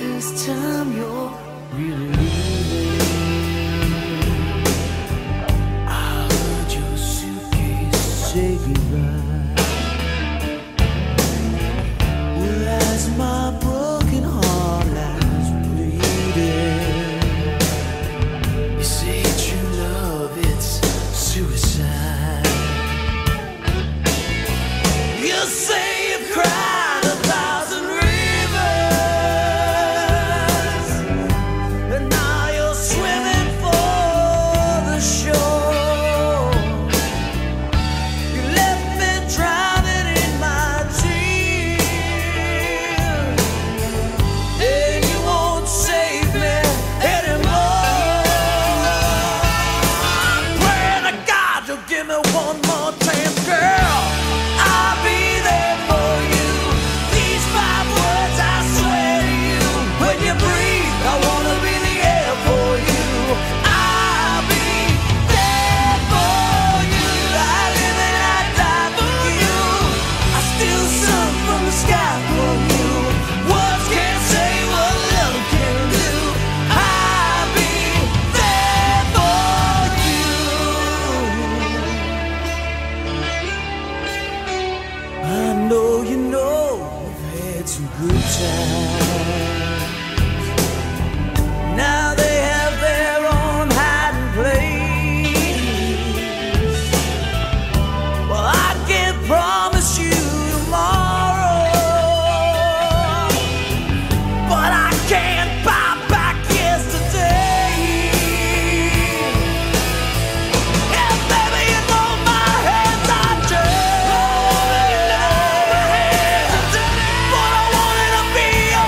this time you're really leaving. I heard your suitcase say goodbye. Well, as my broken heart lies bleeding, you say true love, it's suicide. You say you've cried 1,000 rivers, and now you're swimming for the shore. You left me drowning in my tears, and you won't save me anymore. I'm praying to God you'll give me one more chance, girl. I'll be there for you. These 5 words I swear to you. When you breathe, I wanna be the air for you. I'll be there for you. I live and I die for you. I steal sun from the sky for you. Words can't say what love can do. I'll be there for you. I know you know we've had some good times. Now they have their own hiding place. Well, I can't promise you tomorrow, but I can buy back yesterday. And baby, you know my hands are dirty, but I wanted to be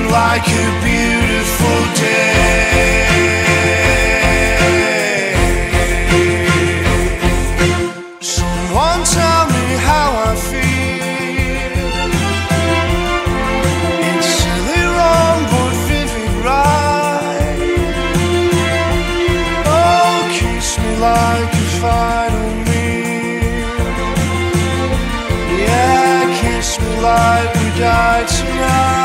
like a beautiful day. Someone tell me how I feel. It's silly wrong but vivid right. Oh, kiss me like a final meal. Yeah, kiss me like we died tonight.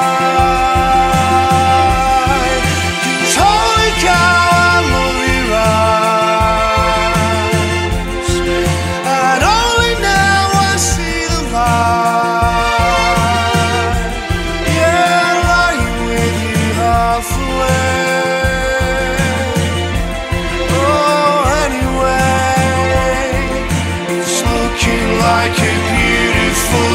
Like a beautiful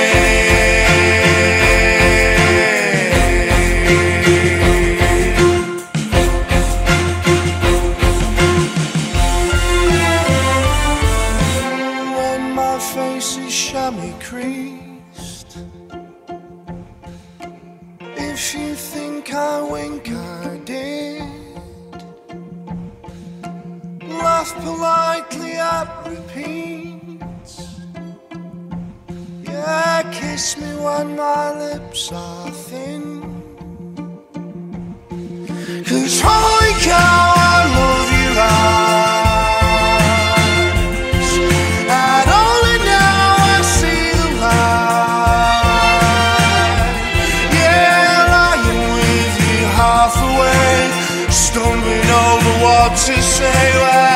day. When my face is chamois creased, if you think I wink, I did. Laugh politely at repeat. Yeah, kiss me when my lips are thin. 'Cause holy cow, I love your eyes. And only now I see the light. Yeah, lying with you half awake, stumbling over what to say. Well,